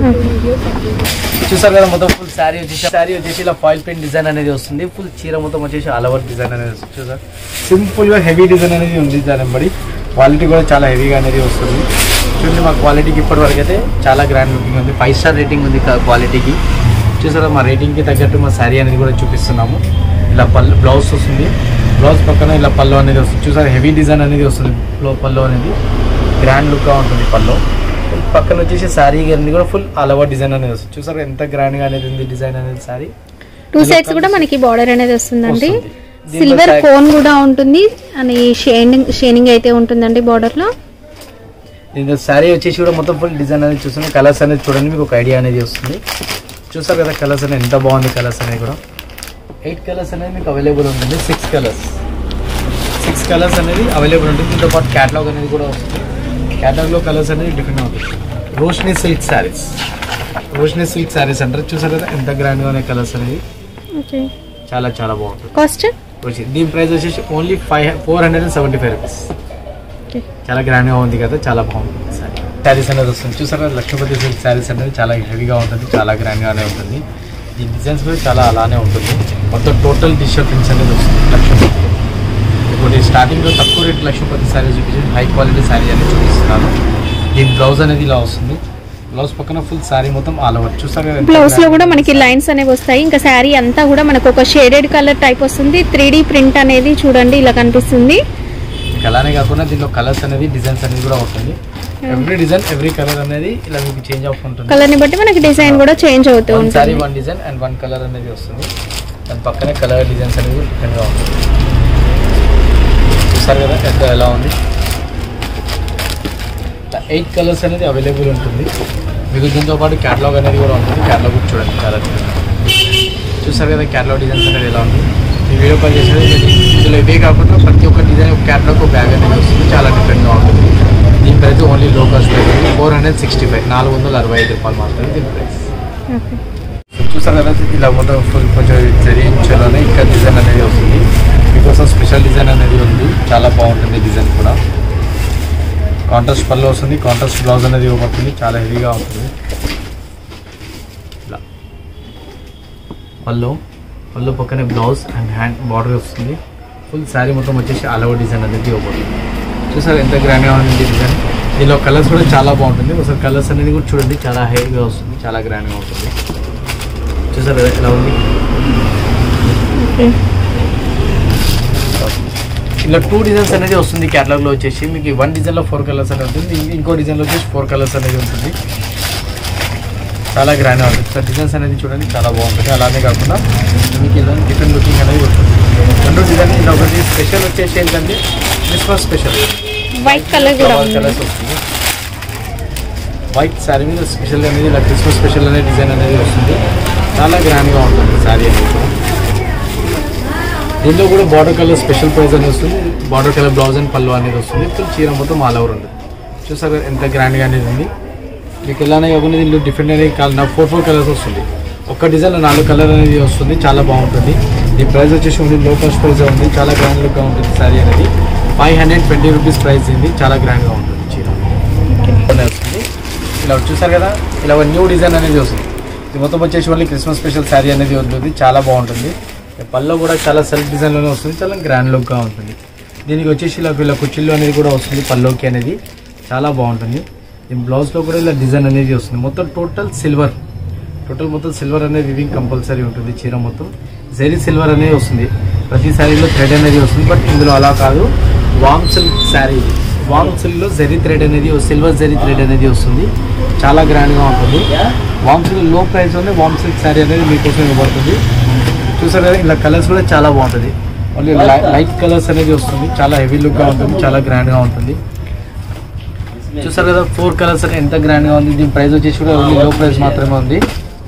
చూసారు కదా మొత్తం ఫుల్ శారీ వచ్చేసి శారీ వచ్చేసి ఇలా ఫాయిల్ ప్రింట్ డిజైన్ అనేది వస్తుంది. ఫుల్ చీర మొత్తం వచ్చేసి ఆల్ ఓవర్ డిజైన్ అనేది వస్తుంది. చూసారు సింపుల్ గా హెవీ డిజైన్ అనేది ఉంది. దాని బడి క్వాలిటీ కూడా చాలా హెవీగా అనేది వస్తుంది. చూడండి మా క్వాలిటీకి ఇప్పటి వరకు అయితే చాలా గ్రాండ్ లుకింగ్ ఉంది. ఫైవ్ స్టార్ రేటింగ్ ఉంది క్వాలిటీకి. చూసారా మా రేటింగ్కి తగ్గట్టు మా శారీ అనేది కూడా చూపిస్తున్నాము. ఇలా పళ్ళు బ్లౌజ్ వస్తుంది. బ్లౌజ్ పక్కన ఇలా పళ్ళు అనేది వస్తుంది. చూసారా హెవీ డిజైన్ అనేది వస్తుంది. పళ్ళు అనేది గ్రాండ్ లుక్గా ఉంటుంది. పళ్ళు పక్కన వచ్చేసి శారీ అనేది కూడా ఫుల్ ఆల్ ఓవర్ డిజైన్ అనేది వస్తుంది. చూసారా ఎంత గ్రాండ్గా అనేది ఉంది డిజైన్ అనేది. శారీ
టూ సైడ్స్ కూడా మనకి బార్డర్ అనేది వస్తుందండి. సిల్వర్ కోన్ కూడా ఉంటుంది అని షేనింగ్ షేనింగ్ అయితే ఉంటుందండి బార్డర్ లో.
దీంట్లో శారీ వచ్చేసి కూడా మొత్తం ఫుల్ డిజైన్ అనేది చూస్తుంది. కలర్స్ అనేది చూడండి మీకు ఒక ఐడియా అనేది వస్తుంది. చూసారు కదా కలర్స్ అనేది ఎంత బాగుంది. కలర్స్ అనేది కూడా ఎయిట్ కలర్స్ అనేది మీకు అవైలబుల్ ఉంటుంది. సిక్స్ కలర్స్ సిక్స్ కలర్స్ అనేది అవైలబుల్ ఉంటుంది. దీంతో పాటు క్యాటలాగ్ అనేది కూడా వస్తుంది. క్యాటలాగ్లో కలర్స్ అనేది డిఫరెంట్ ఉంటుంది. రోషిని సిల్క్ శారీస్ రోషిని సిల్క్ శారీస్ అంటారు. చూసారు కదా ఎంత గ్రాండ్గా ఉన్నాయి కలర్స్ అనేది. చాలా చాలా బాగుంటుంది.
కాస్ట్
దీని ప్రైస్ వచ్చేసి only five four hundred and seventy five rupees. చాలా గ్రాండ్గా ఉంది కదా, చాలా బాగుంటుంది శారీ. శారీస్ అనేది వస్తుంది. చూసారా లక్ష్మీపతి సిల్క్ శారీస్ అనేది చాలా హెవీగా ఉంటుంది, చాలా గ్రాండ్గానే ఉంటుంది. ఈ డిజైన్స్ కూడా చాలా అలానే ఉంటుంది. మొత్తం టోటల్ టిష్యూ ప్రింట్స్ అనేది వస్తుంది లక్ష్మీపతి. ఇప్పుడు స్టార్టింగ్లో తక్కువ రేట్ లక్ష్మీపతి శారీ చూపించి హై క్వాలిటీ శారీ అనేది చూపిస్తున్నాను. దీని బ్లౌజ్ అనేది ఇలా వస్తుంది. బ్లౌజ్ పక్కన ఫుల్ శారీ మొత్తం ఆల్ ఓవర్. చూసారా
బ్లౌజ్ లో కూడా మనకి లైన్స్ అనేవి వస్తాయి. ఇంకా శారీ అంతా కూడా మనకు ఒక షేడెడ్ కలర్ టైప్ వస్తుంది. త్రీ డి ప్రింట్ అనేది చూడండి ఇలా కనిపిస్తుంది.
అలానే కాకుండా దీంట్లో కలర్స్ అనేది డిజైన్స్ అనేది కూడా ఉంటుంది. ఎవ్రీ డిజైన్ ఎవ్రీ కలర్ అనేది ఇలా మీకు చేంజ్ అవుతూ ఉంటుంది.
కలర్ ని బట్టి మనకి డిజైన్ కూడా చేంజ్ అవుతూ ఉంటుంది.
Sari one design and one colour అనేది వస్తుంది. దాని పక్కనే కలర్ డిజైన్స్ అనేది డిఫరెంట్ గా ఉంటుంది. చూసారు కదా ఎంత ఎలా ఉంది. ఎయిట్ కలర్స్ అనేది అవైలబుల్ ఉంటుంది మీకు. దీంతో పాటు క్యాటలాగ్ అనేది కూడా ఉంటుంది. క్యాటలాగ్ కూడా చూడండి చాలా చూసారు కదా క్యాటలాగ్ డిజైన్స్ అనేది ఎలా ఉంది. ఈ వీడియో కాల్ చేసేది ఇందులో ఇవే కాకుండా ప్రతి ఒక్క డిజైన్ ఒక క్యాటలాగ్ ఒక బ్యాగ్ అనేది వస్తుంది. చాలా డిఫరెంట్గా ఉంటుంది. దీని price only low cost price four hundred sixty five నాలుగు వందల అరవై ఐదు రూపాయలు మాత్రమే దీని ప్రైస్. చూసారు కదా ఇలా మొత్తం ఫుల్ కొంచెం జరిగించాలని ఇంకా డిజైన్ అనేది వస్తుంది. మీకోసం స్పెషల్ డిజైన్ అనేది ఉంది. చాలా బాగుంటుంది డిజైన్ కూడా. కాంట్రాస్ట్ పళ్ళు వస్తుంది. కాంట్రాస్ట్ బ్లౌజ్ అనేది ఇవ్వబడుతుంది. చాలా హెవీగా ఉంటుంది. ఇలా పళ్ళు పళ్ళు పక్కనే బ్లౌజ్ అండ్ హ్యాండ్ బార్డర్ వస్తుంది. ఫుల్ శారీ మొత్తం వచ్చేసి ఆల్ ఓవర్ డిజైన్ అనేది ఇవ్వబడుతుంది. చూసారు ఎంత గ్రాండ్గా ఉంది డిజైన్. దీనిలో కలర్స్ కూడా చాలా బాగుంటుంది. ఒకసారి కలర్స్ అనేది కూడా చూడండి చాలా హెవీగా వస్తుంది. చాలా గ్రాండ్గా ఉంటుంది. చూసారు ఎలా ఉంది. ఇలా టూ డిజైన్స్ అనేది వస్తుంది క్యాటలాగ్లో వచ్చేసి. మీకు వన్ డిజైన్లో ఫోర్ కలర్స్ అనేది ఉంటుంది. ఇంకో డిజైన్లో వచ్చేసి ఫోర్ కలర్స్ అనేది ఉంటుంది. చాలా గ్రాండ్గా ఉంటుంది. సార్ డిజైన్స్ అనేది చూడండి చాలా బాగుంటుంది. అలానే కాకుండా మీకు ఇలా డిఫరెంట్ లుకింగ్ అనేది ఉంటుంది. రెండు డిజైన్ ఇలా ఒకటి స్పెషల్ వచ్చేసి ఏంటంటే Christmas special
white colour
colours వస్తుంది. వైట్ శారీ మీద స్పెషల్ అనేది ఇలా క్రిస్మస్ స్పెషల్ అనే డిజైన్ అనేది వస్తుంది. చాలా గ్రాండ్గా ఉంటుంది శారీ అనేది. దీంట్లో కూడా బార్డర్ కలర్ స్పెషల్ ప్రైస్ అనేది వస్తుంది. బార్డర్ కలర్ బ్లౌజ్ అండ్ పళ్ళు అనేది వస్తుంది. ఫుల్ చీర మొత్తం ఆల్ ఓవర్ ఉంటుంది. చూసారు ఎంత గ్రాండ్గా అనేది ఉంది. మీకు ఎలానే కాకుండా దీంట్లో డిఫరెంట్ అనేది కాదు ఫోర్ ఫోర్ కలర్స్ వస్తుంది. ఒక్క డిజైన్లో నాలుగు కలర్ అనేది వస్తుంది. చాలా బాగుంటుంది. ఈ ప్రైస్ వచ్చేసి ఉంది లో కాస్ట్ ప్రైస్ ఉంది. చాలా గ్రాండ్ లుక్గా ఉంటుంది శారీ అనేది. Five hundred twenty rupees price ఇది. చాలా గ్రాండ్గా ఉంటుంది చీర వస్తుంది. ఇలా చూసారు కదా ఇలా న్యూ డిజైన్ అనేది వస్తుంది. ఇది మొత్తం వచ్చేసి ఓన్లీ క్రిస్మస్ స్పెషల్ శారీ అనేది ఉంటుంది. చాలా బాగుంటుంది. పళ్ళు కూడా చాలా సెల్ఫ్ డిజైన్లోనే వస్తుంది. చాలా గ్రాండ్ లుక్గా ఉంటుంది. దీనికి వచ్చేసి ఇలా ఇలా కుచ్చిళ్ళు అనేది కూడా వస్తుంది పళ్ళుకి అనేది. చాలా బాగుంటుంది. దీని బ్లౌజ్లో కూడా ఇలా డిజైన్ అనేది వస్తుంది. మొత్తం టోటల్ సిల్వర్ టోటల్ మొత్తం సిల్వర్ అనేది వివింగ్ కంపల్సరీ ఉంటుంది. చీర మొత్తం జరీ సిల్వర్ అనేది వస్తుంది. ప్రతి శారీలో థ్రెడ్ అనేది వస్తుంది. బట్ ఇందులో అలా కాదు. వామ్ సిల్క్ శారీ వామ్ సిల్క్లో జరీ థ్రెడ్ అనేది సిల్వర్ జరీ థ్రెడ్ అనేది వస్తుంది. చాలా గ్రాండ్గా ఉంటుంది. వామ్ సిల్క్ లో ప్రైస్లోనే వామ్ సిల్క్ శారీ అనేది మీకోసం ఇవ్వబడుతుంది. చూసారు కదా ఇలా కలర్స్ కూడా చాలా బాగుంటుంది. ఓన్లీ లైట్ కలర్స్ అనేది వస్తుంది. చాలా హెవీ లుక్గా ఉంటుంది. చాలా గ్రాండ్గా ఉంటుంది. చూసారు కదా ఫోర్ కలర్స్ ఎంత గ్రాండ్గా ఉంది. దీని ప్రైస్ వచ్చేసి కూడా ఓన్లీ లో ప్రైస్ మాత్రమే ఉంది.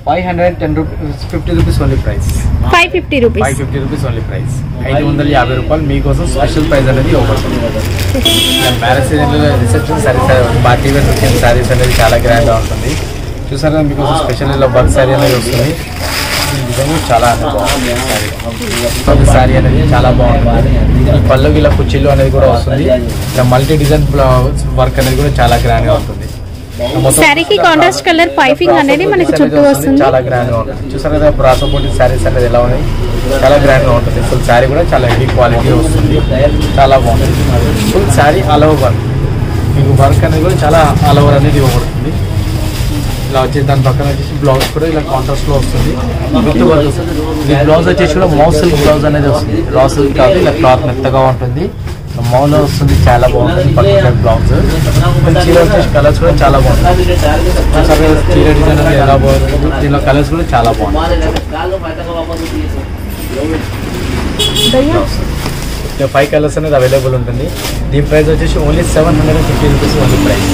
Five hundred ten rupees fifty rupees only price.
Five fifty rupees
five fifty rupees only price. ఐదు వందల యాభై రూపాయలు మీకోసం స్పెషల్ ప్రైస్ అనేది ఇవ్వబడుతుంది. మ్యారేజ్ సీజన్లో reception saris, party wear reception saris అనేది చాలా గ్రాండ్గా ఉంటుంది. చూసారా మీకోసం స్పెషల్ ఇలా వర్క్ సారీ అనేది వస్తుంది. డిజైన్ చాలా బాగుంటుంది. సారీ అనేది చాలా బాగుంటుంది. ఈ పళ్ళుకి ఇలా కుర్చీలు అనేది కూడా వస్తుంది. ఇలా మల్టీ డిజైన్ వర్క్ అనేది కూడా చాలా గ్రాండ్గా ఉంటుంది.
సారీకి కాంట్రాస్ట్ కలర్ పైపింగ్ అనేది మనకి చుట్టూ వస్తుంది.
చాలా గ్రాండ్ గా ఉంటుంది. చూసారు కదా బ్రాసో బోటి సారీస్ అనేది ఎలా ఉన్నాయి, చాలా గ్రాండ్ గా ఉంటుంది. ఫుల్ సారీ కూడా చాలా హెవీ క్వాలిటీ వస్తుంది, చాలా బాగుంటుంది. Full sari all over work, మీకు వర్క్ అనేది కూడా చాలా ఆల్ ఓవర్ అనేది ఇవ్వబడుతుంది. ఇలా వచ్చేసి దాని పక్కన వచ్చేసి బ్లౌజ్ కూడా ఇలా కాంట్రాస్ట్ లో వస్తుంది. విత్ వర్క్ వస్తుంది. ఈ బ్లౌజ్ వచ్చేసి కూడా మౌ సిల్క్ బ్లౌజ్ అనేది వస్తుంది. రా సిల్క్ కాదు, ఇలా క్లాత్ మెత్తగా ఉంటుంది. మౌలో వస్తుంది, చాలా బాగుంటుంది. పర్టికులర్ బ్లౌజ్ చీర వచ్చేసి కలర్స్ కూడా చాలా బాగుంటుంది. చీర డిజైన్ అనేది ఎలా బాగుంటుంది, దీనిలో కలర్స్ కూడా చాలా బాగుంటుంది. ఫైవ్ కలర్స్ అనేది అవైలబుల్ ఉంటుంది. దీని ప్రైస్ వచ్చేసి only seven hundred and fifty rupees only price.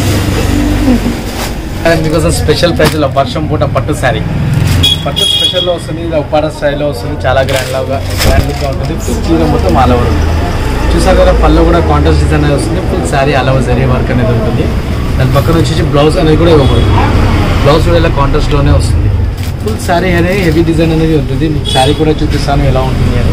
మీకోసం స్పెషల్ ప్రైస్లో వర్షం పూట పట్టు శారీ, పట్టు స్పెషల్లో వస్తుంది. ఇది ఉప్పాడ స్టైల్లో వస్తుంది, చాలా గ్రాండ్ లాగా గ్రాండ్గా ఉంటుంది. చీర మొత్తం ఆల్ ఓవర్ ఉంటుంది. చూసారు కదా పళ్ళు కూడా కాంట్రాస్ట్ డిజైన్ అనేది వస్తుంది. ఫుల్ శారీ అలవ జరీ వర్క్ అనేది ఉంటుంది. దాని పక్కన వచ్చేసి బ్లౌజ్ అనేది కూడా ఇవ్వబడుతుంది. బ్లౌజ్ కూడా ఇలా కాంట్రాస్ట్లోనే వస్తుంది. ఫుల్ శారీ అనేది హెవీ డిజైన్ అనేది ఉంటుంది. మీకు శారీ కూడా చూపిస్తాను ఎలా ఉంటుంది అని.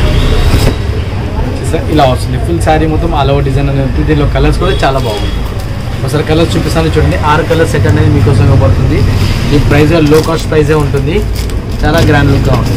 చూసారు ఇలా వస్తుంది. ఫుల్ శారీ మొత్తం అలవ డిజైన్ అనేది ఉంటుంది. దీనిలో కలర్స్ కూడా చాలా బాగుంటుంది. ఒకసారి కలర్స్ చూపిస్తాను చూడండి. ఆరు కలర్ సెట్ అనేది మీకోసం ఇవ్వబడుతుంది. ఈ ప్రైస్ లో కాస్ట్ ప్రైజే ఉంటుంది, చాలా గ్రాండ్ లుక్గా ఉంటుంది.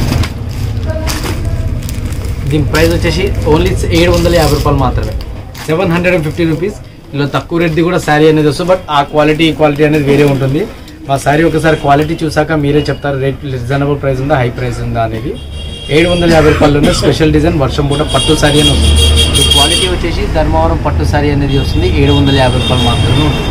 దీని ప్రైస్ వచ్చేసి ఓన్లీ ఏడు వందల యాభై రూపాయలు మాత్రమే, seven hundred and fifty rupees. ఇలా తక్కువ రేట్ది కూడా శారీ అనేది వస్తుంది, బట్ ఆ క్వాలిటీ ఈ క్వాలిటీ అనేది వేరే ఉంటుంది. మా శారీ ఒకసారి క్వాలిటీ చూసాక మీరే చెప్తారు రేట్ రీజనబుల్ ప్రైస్ ఉందా హై ప్రైస్ ఉందా అనేది. ఏడు వందల యాభై రూపాయలు స్పెషల్ డిజైన్ వర్షం పూట పట్టు శారీ అని వస్తుంది. ఈ క్వాలిటీ వచ్చేసి ధర్మవరం పట్టు శారీ అనేది వస్తుంది, ఏడు వందల యాభై రూపాయలు మాత్రమే ఉంటుంది.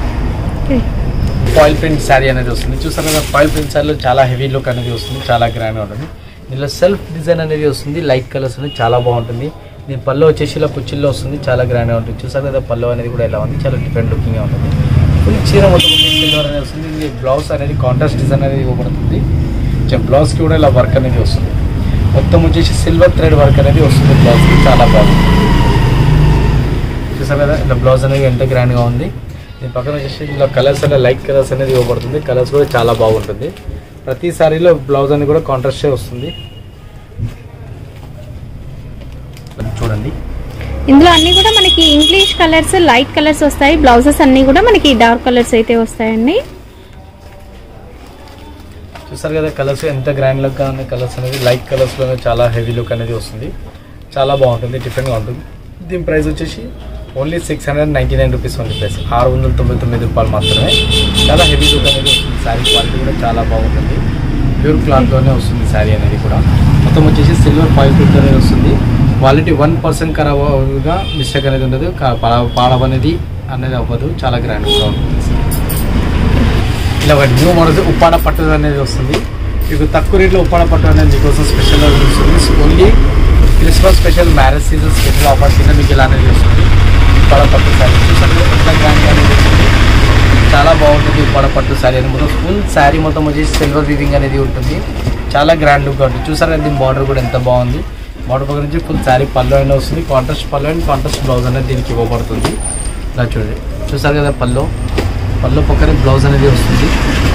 ఫాయిల్ ప్రింట్ శారీ అనేది వస్తుంది. చూసారు కదా ఫాయిల్ ప్రింట్ శారీలో చాలా హెవీ లుక్ అనేది వస్తుంది, చాలా గ్రాండ్గా ఉంటుంది. దీనిలో సెల్ఫ్ డిజైన్ అనేది వస్తుంది, లైట్ కలర్స్ అనేది చాలా బాగుంటుంది. దీని పళ్ళు వచ్చేసి ఇలా కుచ్చిల్లో వస్తుంది, చాలా గ్రాండ్గా ఉంటుంది. చూసారు కదా పళ్ళు అనేది కూడా ఎలా ఉంది, చాలా డిఫరెంట్ లుకింగ్గా ఉంటుంది. ఫుల్ చీర మొత్తం సిల్వర్ అనేది వస్తుంది. ఇది బ్లౌజ్ అనేది కాంట్రాస్ట్ డిజైన్ అనేది ఇవ్వబడుతుంది. బ్లౌజ్కి కూడా ఇలా వర్క్ అనేది వస్తుంది. మొత్తం వచ్చేసి సిల్వర్ థ్రెడ్ వర్క్ అనేది వస్తుంది బ్లౌజ్కి, చాలా బాగుంది. చూసారు కదా ఇలా బ్లౌజ్ అనేది ఎంత గ్రాండ్గా ఉంది. దీని పక్కన వచ్చేసి ఇలా కలర్స్ అనేది లైట్ కలర్స్ అనేది ఇవ్వబడుతుంది. కలర్స్ కూడా చాలా బాగుంటుంది. ప్రతి సారీలో బ్లౌజ్ అనేది కూడా కాంట్రాస్టే వస్తుంది. చూడండి
ఇందులో అన్ని కూడా మనకి ఇంగ్లీష్ కలర్స్ లైట్ కలర్స్ వస్తాయి. బ్లౌజెస్ అన్ని కూడా మనకి డార్క్ కలర్స్ అయితే వస్తాయండి.
చూసారు కదా కలర్స్ ఎంత గ్రాండ్ లుక్ గా ఉన్నాయి. కలర్స్ అనేది లైట్ కలర్స్ లో చాలా హెవీ లుక్ అనేది వస్తుంది, చాలా బాగుంటుంది, డిఫరెంట్ గా ఉంటుంది. దీని ప్రైస్ వచ్చేసి only six hundred ninety nine rupees only price, ఆరు వందల తొంభై తొమ్మిది రూపాయలు మాత్రమే. చాలా హెవీ లుక్ అనేది వస్తుంది. శారీ క్వాలిటీ కూడా చాలా బాగుంటుంది. ప్యూర్ క్లాత్లోనే వస్తుంది శారీ అనేది కూడా. మొత్తం వచ్చేసి సిల్వర్ ఫాయిల్ ప్రింట్ అనేది వస్తుంది. క్వాలిటీ వన్ పర్సెంట్ ఖరాబ్గా మిస్టేక్ అనేది ఉండదు, పాడవ అనేది అనేది అవ్వదు, చాలా గ్రాండ్గా ఉంటుంది. ఇలా ఒక న్యూ మోడల్స్ ఉప్పాడ పట్టు అనేది వస్తుంది. మీకు తక్కువ రేట్లో ఉప్పాడ పట్టు అనేది మీకోసం స్పెషల్ వస్తుంది. Only Christmas special, marriage season special offer కింద మీకు ఇలా అనేది వస్తుంది. ఉప్పాడ పట్టు శారీ చూసారు ఎంత గ్రాండ్గా అనేది వస్తుంది, చాలా బాగుంటుంది. ఉప్పాడ పట్టు శారీ అనేది మొత్తం ఫుల్ శారీ మొత్తం వచ్చేసి సిల్వర్ వీవింగ్ అనేది ఉంటుంది, చాలా గ్రాండ్ లుక్గా ఉంటుంది. చూసారు దీని బార్డర్ కూడా ఎంత బాగుంది. బార్డర్ పక్క నుంచి ఫుల్ శారీ పళ్ళు అయినా వస్తుంది. కాంట్రాస్ట్ పళ్ళు అండ్ కాంట్రాస్ట్ బ్లౌజ్ అనేది దీనికి ఇవ్వబడుతుంది. ఇలా చూడండి చూసారు కదా పళ్ళు పళ్ళు పక్కనే బ్లౌజ్ అనేది వస్తుంది.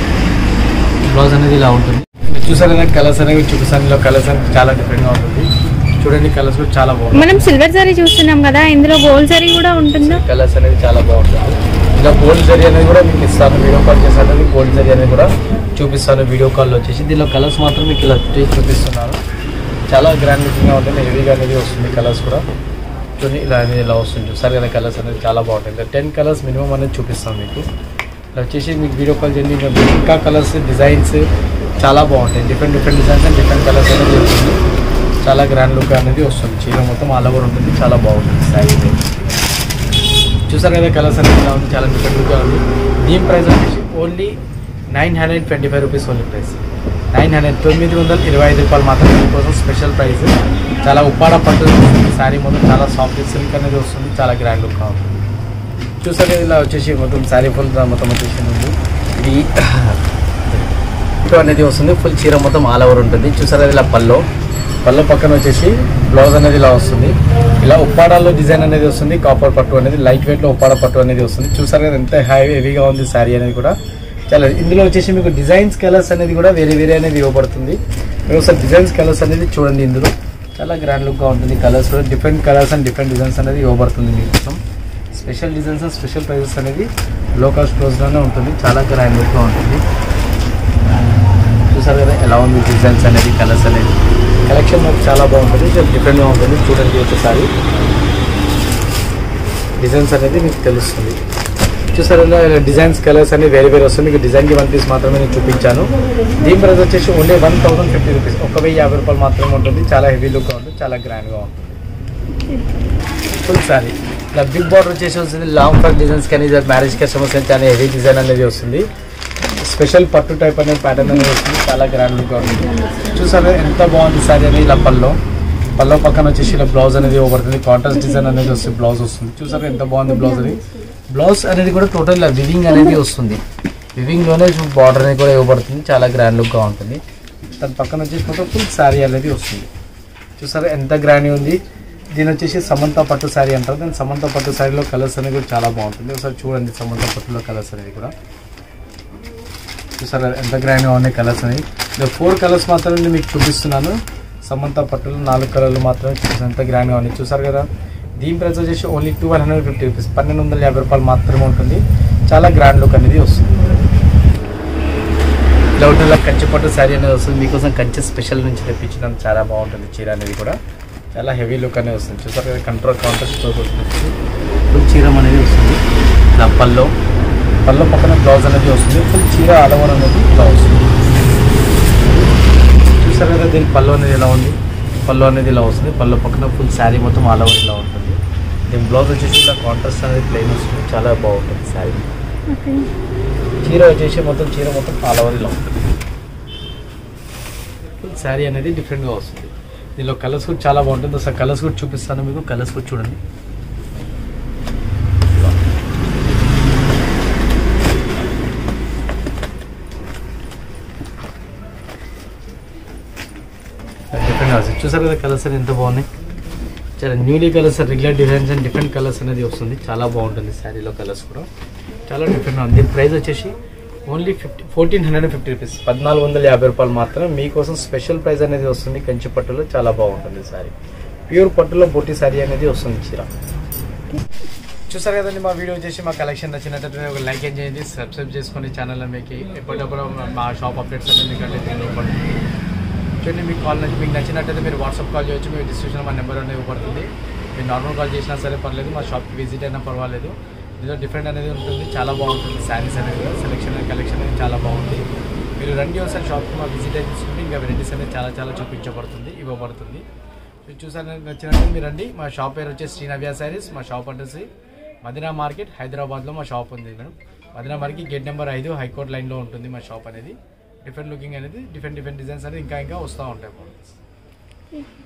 బ్లౌజ్ అనేది ఇలా ఉంటుంది. చూసారు కదా కలర్స్ అనేవి చూపిస్తాను. ఇలా కలర్స్ అనేది చాలా డిఫరెంట్గా ఉంటుంది. చూడండి కలర్స్ కూడా చాలా బాగుంది.
మనం సిల్వర్ జరీ చూస్తున్నాం కదా, ఇందులో గోల్డ్ జరీ కూడా ఉంటుందా?
కలర్స్ అనేది చాలా బాగుంటుంది. ఇలా గోల్డ్ జరీ అనేది కూడా మీకు ఇస్తాను, వీడియో కాల్ చేస్తాను. గోల్డ్ జరీ అనేది కూడా చూపిస్తాను వీడియో కాల్లో వచ్చేసి. దీనిలో కలర్స్ మాత్రం మీకు ఇలా చూపిస్తున్నాను. చాలా గ్రాండ్ లుకింగ్గా ఉంటుంది, హెవీగా అనేది వస్తుంది. కలర్స్ కూడా చూడండి ఇలా అనేది ఇలా వస్తుంది. చూసారు కదా కలర్స్ అనేది చాలా బాగుంటుంది. టెన్ కలర్స్ మినిమం అనేది చూపిస్తాను మీకు. ఇలా వచ్చేసి మీకు వీడియో కాల్ చేయండి. ఇంకా కలర్స్ డిజైన్స్ చాలా బాగుంటాయి. Different different designs and different colours అనేది వస్తుంది. చాలా గ్రాండ్ లుక్ అనేది వస్తుంది. చీర మొత్తం ఆల్ ఓవర్ ఉంటుంది, చాలా బాగుంటుంది శారీ. చూసారు కదా కలర్స్ అనేది ఇలా ఉంది, చాలా డిఫరెంట్ లుక్గా ఉంది. దీని ప్రైస్ వచ్చేసి only nine hundred twenty five rupees only price. Nine hundred తొమ్మిది వందల ఇరవై ఐదు రూపాయలు మాత్రమే మీకోసం స్పెషల్ ప్రైస్. చాలా ఉప్పాడ పట్టు శారీ మొత్తం చాలా సాఫ్ట్ సిల్క్ అనేది వస్తుంది, చాలా గ్రాండ్ లుక్గా ఉంటుంది. చూసారు ఇలా వచ్చేసి మొత్తం శారీ ఫుల్ మొత్తం వచ్చేసి ఉంది. ఇది పట్టు అనేది వస్తుంది. ఫుల్ చీర మొత్తం ఆల్ ఓవర్ ఉంటుంది. చూసారా ఇలా పల్లో పల్లో పక్కన వచ్చేసి బ్లౌజ్ అనేది ఇలా వస్తుంది. ఇలా ఉప్పాడాల్లో డిజైన్ అనేది వస్తుంది. కాపర్ పట్టు అనేది లైట్ వెయిట్ లో ఉప్పాడ పట్టు అనేది వస్తుంది. చూసారు కదా ఎంత హై హెవీగా ఉంది శారీ అనేది కూడా చాలా. ఇందులో వచ్చేసి మీకు డిజైన్స్ కలర్స్ అనేది కూడా వేరే వేరే అనేది ఇవ్వబడుతుంది. మీరు ఒకసారి డిజైన్స్ కలర్స్ అనేది చూడండి. ఇందులో చాలా గ్రాండ్ లుక్ గా ఉంటుంది. కలర్స్ కూడా different colours and different designs అనేది ఇవ్వబడుతుంది మీకోసం. Special designs and special prices అనేది లో కాస్ట్ క్లోజ్ లోనే ఉంటుంది. చాలా గ్రాండ్ లుక్ గా ఉంటుంది. చూసారు కదా ఎలా ఉంది డిజైన్స్ అనేది కలర్స్ అనేది. కలెక్షన్ మనకు చాలా బాగుంటుంది. డిఫరెంట్ గా ఉంటుంది. చూడండి ఒకసారి డిజైన్స్ అనేది మీకు తెలుస్తుంది. చూసారు డిజైన్స్ కలర్స్ అన్ని వేరే వేరే వస్తుంది. మీకు డిజైన్ కి వన్ పీస్ మాత్రమే నేను చూపించాను. దీని ప్రైస్ వచ్చేసి only one thousand fifty rupees ఒక వెయ్యి యాభై రూపాయలు మాత్రమే ఉంటుంది. చాలా హెవీ లుక్ గా ఉంటుంది. చాలా గ్రాండ్ గా ఉంటుంది. ఫుల్ సారీ ఇలా బిగ్ బార్డర్ వచ్చేసి వస్తుంది. లాంగ్ ఫ్రాక్ డిజైన్స్ కానీ మ్యారేజ్ కస్టమర్స్ కానీ చాలా హెవీ డిజైన్ అనేది వస్తుంది. స్పెషల్ పట్టు టైప్ అనేది ప్యాటర్న్ అనేది వస్తుంది. చాలా గ్రాండ్ లుక్ గా ఉంటుంది. చూసారు ఎంత బాగుంది సారీ అనేది. ఇలా పల్లో పల్లో పక్కన వచ్చేసి ఇలా బ్లౌజ్ అనేది ఇవ్వబడుతుంది. కాంట్రాస్ట్ డిజైన్ అనేది వస్తుంది. బ్లౌజ్ వస్తుంది. చూసారు ఎంత బాగుంది బ్లౌజ్ అనేది. బ్లౌజ్ అనేది కూడా టోటల్ వివింగ్ అనేది వస్తుంది. వివింగ్ లోనే బార్డర్ అనేది కూడా ఇవ్వబడుతుంది. చాలా గ్రాండ్ లుక్ గా ఉంటుంది. దాని పక్కన వచ్చేసి మొత్తం ఫుల్ శారీ అనేది వస్తుంది. చూసారా ఎంత గ్రాండ్ ఉంది. దీని వచ్చేసి సమంత పట్టు శారీ అంటారు. దాని సమంత పట్టు శారీలో కలర్స్ అనేది కూడా చాలా బాగుంటుంది. ఒకసారి చూడండి సమంత పట్టులో కలర్స్ అనేది కూడా. చూసారా ఎంత గ్రాండ్ గా ఉన్నాయి కలర్స్ అనేది. ఫోర్ కలర్స్ మాత్రమే మీకు చూపిస్తున్నాను. సమంత పట్టులో నాలుగు కలర్లు మాత్రమే చూసారు. ఎంత గ్రాండ్ గా ఉన్నాయి. చూసారు కదా. దీని ప్రైస్ వచ్చేసి only two one hundred fifty rupees పన్నెండు వందల యాభై రూపాయలు మాత్రమే ఉంటుంది. చాలా గ్రాండ్ లుక్ అనేది వస్తుంది. ఇలా ఉంటుంది కంచి పట్టు శారీ అనేది వస్తుంది. మీకోసం కంచి స్పెషల్ నుంచి తెప్పించడం చాలా బాగుంటుంది. చీర అనేది కూడా చాలా హెవీ లుక్ అనేది వస్తుంది. చూసారు కదా కంట్రోల్ కాంట్రాస్ట్ వస్తుంది. ఫుల్ చీర అనేది వస్తుంది. ఇలా పల్లో పల్లో పక్కన బ్లౌజ్ అనేది వస్తుంది. ఫుల్ చీర ఆల్ ఓవర్ అనేది ఇలా వస్తుంది. చూసారు కదా దీని పల్లో అనేది ఎలా ఉంది. పల్లో అనేది ఇలా వస్తుంది. పల్లో పక్కన ఫుల్ శారీ మొత్తం ఆల్ ఓవర్ ఇలా ఉంటుంది. దీని బ్లౌజ్ వచ్చేసి ఇలా కాంట్రాస్ట్ అనేది ప్లెయిన్ వస్తుంది. చాలా బాగుంటుంది శారీ. చీర వచ్చేసి మొత్తం చీర మొత్తం ఆల్ ఓవర్ ఇలా ఉంటుంది. ఫుల్ శారీ అనేది డిఫరెంట్గా వస్తుంది. దీనిలో కలర్స్ కూడా చాలా బాగుంటుంది. అసలు కలర్స్ కూడా చూపిస్తాను మీకు. కలర్స్ కూడా చూడండి. చూసారు కదా కలర్స్ అనేది ఎంత బాగున్నాయి. చాలా newly colours regular designs and different colours అనేది వస్తుంది. చాలా బాగుంటుంది శారీలో కలర్స్ కూడా చాలా డిఫరెంట్గా ఉంది. ప్రైస్ వచ్చేసి only fifty fourteen hundred fifty rupees పద్నాలుగు వందల యాభై రూపాయలు మాత్రం మీకోసం స్పెషల్ ప్రైస్ అనేది వస్తుంది. కంచి పట్టులో చాలా బాగుంటుంది శారీ. ప్యూర్ పట్టులో బూటీ శారీ అనేది వస్తుంది చీర. చూసారు కదండి మా వీడియో వచ్చేసి మా కలెక్షన్ నచ్చినట్టు ఒక లైక్ ఏం చేయండి. సబ్స్క్రైబ్ చేసుకుని ఛానల్లో మీకు ఎప్పటికప్పుడు మా షాప్ అప్డేట్స్ అనేది మీకు అంటే చూడండి. మీకు కాల్ నచ్చి మీకు నచ్చినట్టయితే మీరు వాట్సాప్ కాల్ చేయొచ్చు. మీ డిస్క్రిప్షన్ మా నెంబర్ అనేది ఇవ్వబడుతుంది. మీరు నార్మల్ కాల్ చేసినా సరే పర్లేదు. మా షాప్కి విజిట్ అయినా పర్వాలేదు. ఇందులో డిఫరెంట్ అనేది ఉంటుంది. చాలా బాగుంటుంది శారీస్ అనేది సెలెక్షన్ అండ్ కలెక్షన్ అనేది చాలా బాగుంది. మీరు రండి ఒకసారి షాప్కి మా విజిట్ అయితే తీసుకుంటే ఇంకా వెరైటీస్ అనేది చాలా చాలా చూపించబడుతుంది ఇవ్వబడుతుంది. మీరు చూసారు నచ్చినట్టు మీరు రండి. మా షాప్ పేరు వచ్చేసి శ్రీ నవ్య శారీస్. మా షాప్ అడ్రస్ మదీనా మార్కెట్ హైదరాబాద్లో మా షాప్ ఉంది madam. Madina market gate number ఐదు హైకోర్ట్ లైన్లో ఉంటుంది మా షాప్ అనేది. డిఫరెంట్ లుకింగ్ అనేది డిఫరెంట్ డిఫరెంట్ డిజైన్స్ అనేది ఇంకా ఇంకా వస్తూ ఉంటాయి.